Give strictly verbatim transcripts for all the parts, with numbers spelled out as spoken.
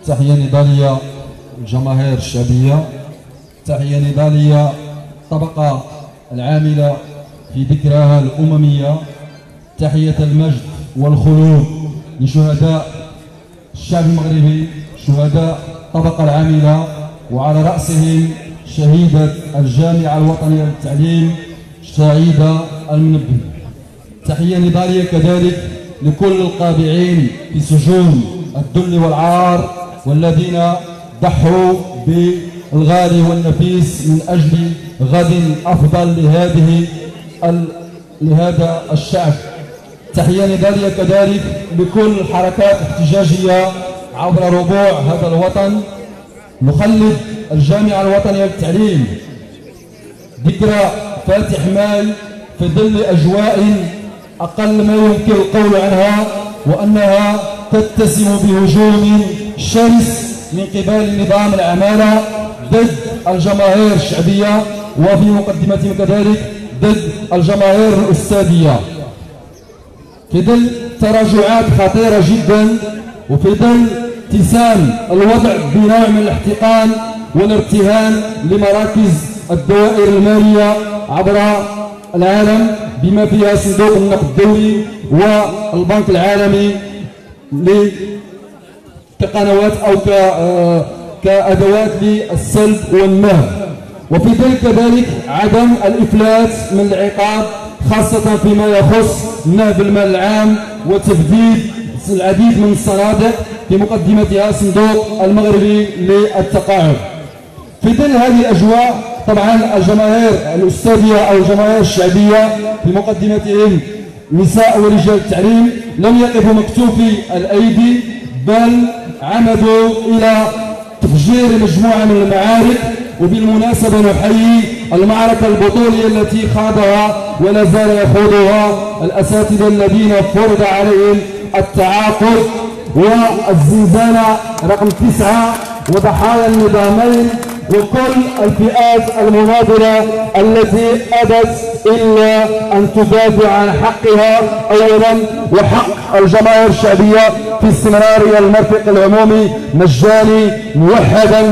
تحية نضالية الجماهير الشعبية، تحية نضالية الطبقة العاملة في ذكراها الأممية، تحية المجد والخلود لشهداء الشعب المغربي، شهداء الطبقة العاملة، وعلى رأسهم شهيدة الجامعة الوطنية للتعليم سعيدة المنبه. تحية نضالية كذلك لكل القابعين في سجون الذل والعار والذين ضحوا بالغالي والنفيس من أجل غد أفضل لهذه لهذا الشعب. تحية نضالية كذلك لكل الحركات الاحتجاجية عبر ربوع هذا الوطن. نخلد الجامعة الوطنية للتعليم ذكرى فاتح ماي في ظل أجواء أقل ما يمكن القول عنها، وأنها تتسم بهجوم شرس من قبل نظام العمالة ضد الجماهير الشعبية، وفي مقدمتهم كذلك ضد الجماهير الأستاذية، في ظل تراجعات خطيرة جدا، وفي ظل اتسام الوضع بنوع من الاحتقان والارتهان لمراكز الدوائر المالية عبر العالم بما فيها صندوق النقد الدولي والبنك العالمي كقنوات أو كأدوات للسلب والنهب، وفي ذلك كذلك عدم الإفلات من العقاب خاصة فيما يخص نهب المال العام وتفديد العديد من الصناديق في مقدمتها صندوق المغربي للتقاعد. في ظل هذه الأجواء طبعا الجماهير الأستاذية أو الجماهير الشعبية في مقدمتهم نساء ورجال التعليم لم يقفوا مكتوفي الأيدي، بل عمدوا إلى تفجير مجموعة من المعارك. وبالمناسبة نحيي المعركة البطولية التي خاضها ولا زال يخوضها الأساتذة الذين فرض عليهم التعاقد والزنزانة رقم تسعة وضحايا النظامين وكل الفئات المناضلة التي أبت إلا أن تدافع عن حقها أولا وحق الجماهير الشعبية في استمرار المرفق العمومي مجاني موحدا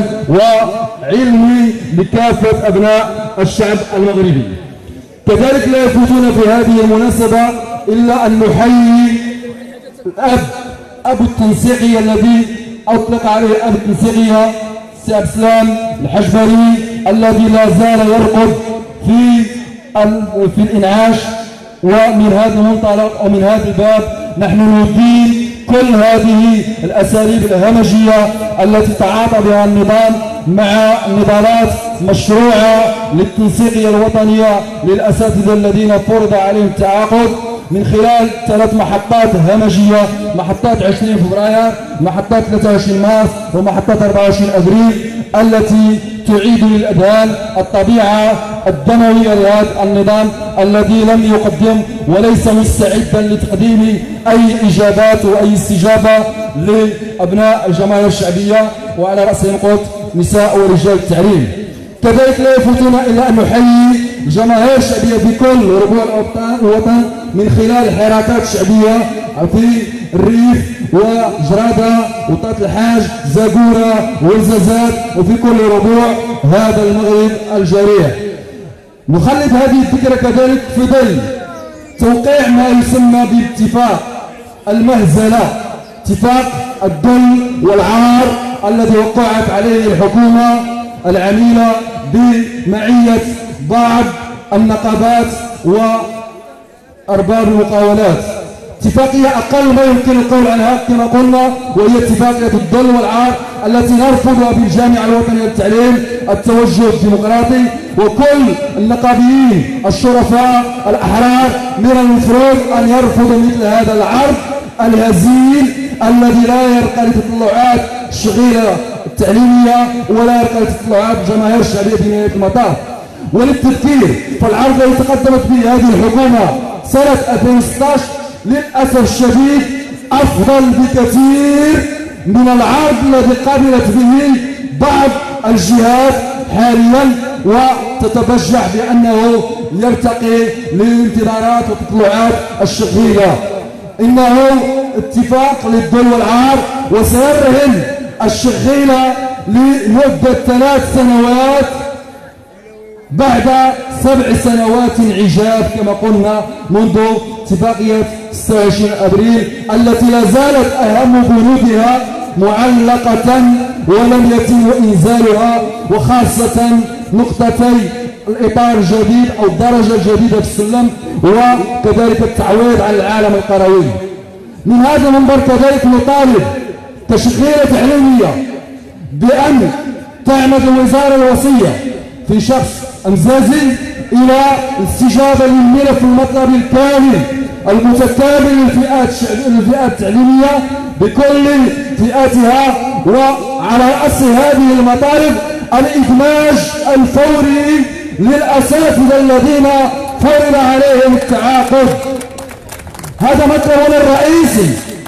وعلمي لكافة أبناء الشعب المغربي. كذلك لا يفوتون في هذه المناسبة إلا أن نحيي الأب أبو التنسيقية الذي أطلق عليه أبو التنسيقية سي عبد السلام الحجبري الذي لا زال يرقد في في الإنعاش. ومن هذا المنطلق ومن هذا الباب نحن ندين كل هذه الأساليب الهمجية التي تعاطى بها النظام مع نضالات مشروعة للتنسيقية الوطنية للأساتذة الذين فرض عليهم التعاقد من خلال ثلاث محطات همجية: محطات عشرين فبراير، محطات ثلاثة وعشرين مارس، ومحطات أربعة وعشرين أبريل، التي تعيد للأذهان الطبيعة الدموية لهذا النظام الذي لم يقدم وليس مستعدا لتقديم أي إجابات وأي استجابة لأبناء الجماهير الشعبية وعلى رأسهم قلت نساء ورجال التعليم. كذلك لا يفوتنا إلا أن نحيي الجماهير الشعبية في كل ربوع الوطن من خلال الحراكات الشعبية في الريف وجرادة وطات الحاج زاقورة والزازات وفي كل ربوع هذا المغرب الجريح. نخلد هذه الفكرة كذلك في ظل توقيع ما يسمى باتفاق المهزلة، اتفاق الذل والعار الذي وقعت عليه الحكومة العميلة بمعية بعض النقابات وأرباب المقاولات. اتفاقية أقل ما يمكن القول عنها كما قلنا، وهي اتفاقية الذل والعار التي نرفضها بالجامعة الوطنية للتعليم التوجه الديمقراطي، وكل النقابيين الشرفاء الأحرار من المفروض أن يرفضوا مثل هذا العرض الهزيل الذي لا يرقى لتطلعات الشغيلة التعليمية ولا يرقى لتطلعات الجماهير الشعبية في نهاية المطاف. وللتذكير فالعرض الذي تقدمت به هذه الحكومة سنة ألفين وستة عشر للأسف الشديد أفضل بكثير من العرض الذي قبلت به بعض الجهات حاليا وتتبجح بأنه يرتقي للانتظارات وتطلعات الشغيلة. إنه اتفاق للذل والعار وسيرهن الشغيلة لمدة ثلاث سنوات بعد سبع سنوات انعجاب كما قلنا منذ اتفاقية ستة وعشرين أبريل التي لا زالت أهم بنودها معلقة ولم يتم إنزالها، وخاصة نقطتي الإطار الجديد أو الدرجة الجديدة في السلم وكذلك التعويض عن العالم القروي. من هذا المنبر كذلك نطالب كشغيلة تعليمية بأن تعمد الوزارة الوصية في شخص أمزازي إلى الاستجابة للملف المطلبي الكامل المتكامل للفئات الفئات التعليمية بكل فئاتها، وعلى رأس هذه المطالب الإدماج الفوري للأساتذة الذين فرض عليهم التعاقد. هذا مطلبنا الرئيسي.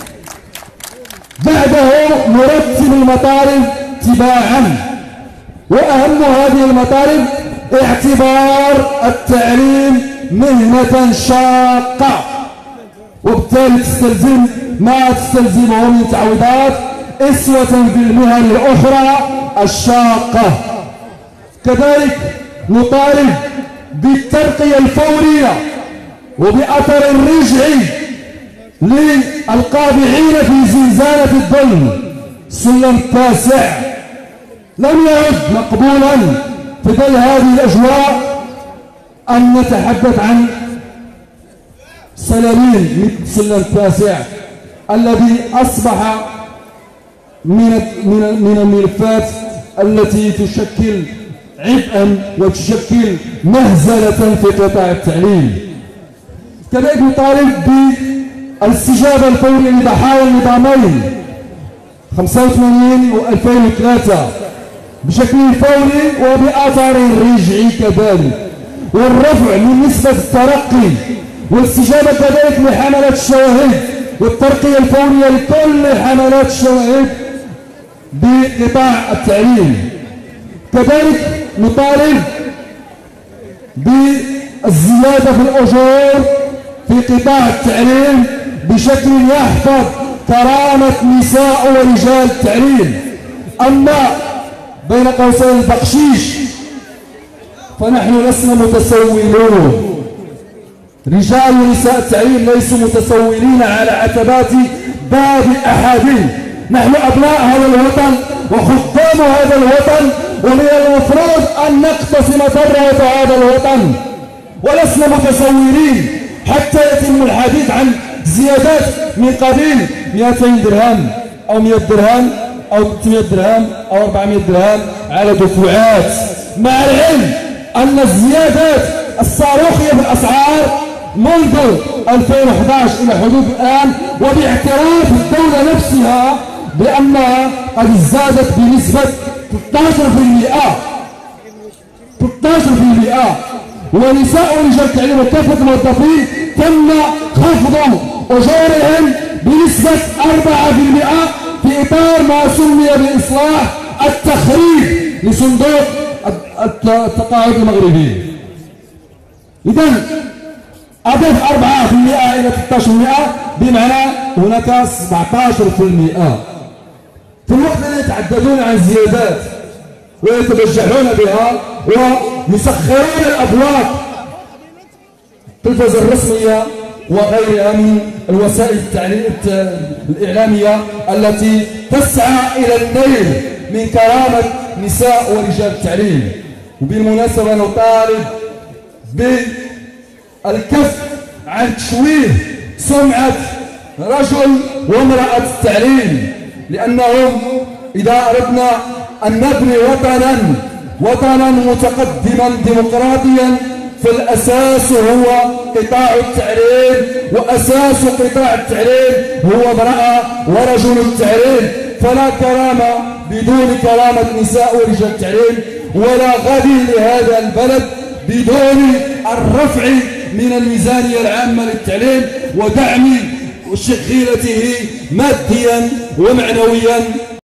بعده نرتب المطالب تباعا، وأهم هذه المطالب اعتبار التعليم مهنة شاقة، وبالتالي تستلزم ما تستلزمه من تعويضات اسوة بالمهن الأخرى الشاقة. كذلك نطالب بالترقية الفورية وبأثر رجعي للقابعين في زنزانة الظلم. السلم التاسع لم يعد مقبولا في ظل هذه الأجواء أن نتحدث عن سلالين مثل السلم التاسع الذي أصبح من من من الملفات التي تشكل عبئا وتشكل مهزلة في قطاع التعليم. كذلك نطالب بالاستجابة الفورية لضحايا النظامين خمسة وثمانين و ألفين وثلاثة بشكل فوري وبأثر رجعي كذلك، والرفع من نسبة الترقي والاستجابة كذلك لحملات الشواهد والترقية الفورية لكل حملات الشواهد بقطاع التعليم. كذلك نطالب بالزيادة في الأجور في قطاع التعليم بشكل يحفظ كرامة نساء ورجال التعليم. أما بين قوسين البقشيش فنحن لسنا متسولون. رجال ونساء التعليم ليسوا متسولين على عتبات باب أحدهم. نحن أبناء هذا الوطن وخدام هذا الوطن، ومن المفروض أن نقتسم ثروة هذا الوطن، ولسنا متسولين حتى يتم الحديث عن زيادات من قبيل مئتين درهم أو مئة درهم أو ثلاثمئة درهم أو أربعمئة درهم على دفعات، مع العلم أن الزيادات الصاروخية في الأسعار منذ ألفين وأحد عشر إلى حدود الآن، وباعتراف الدولة نفسها بأنها قد زادت بنسبة ثلاثة عشر بالمئة ثلاثة عشر بالمئة. ونساء ورجال التعليم وكافة الموظفين تم خفض أجورهم بنسبة أربعة بالمئة في إطار ما سمي بإصلاح التخريب لصندوق التقاعد المغربي. إذن أضف أربعة بالمئة إلى ثلاثة عشر بالمئة بمعنى هناك سبعة عشر بالمئة. في الوقت الذي يتعددون عن زيادات ويتبجحون بها ويسخرون الأبواب التلفزة الرسمية وغيرها من الوسائل التعليم الإعلامية التي تسعى إلى النيل من كرامة نساء ورجال التعليم. وبالمناسبة نطالب بالكف عن تشويه سمعة رجل وامرأة التعليم، لأنهم إذا أردنا أن نبني وطنا وطنا متقدما ديمقراطيا فالأساس هو قطاع التعليم، وأساس قطاع التعليم هو امرأة ورجل التعليم. فلا كرامة بدون كرامة نساء ورجال التعليم، ولا غد لهذا البلد بدون الرفع من الميزانية العامة للتعليم ودعم شغيلته ماديا ومعنويا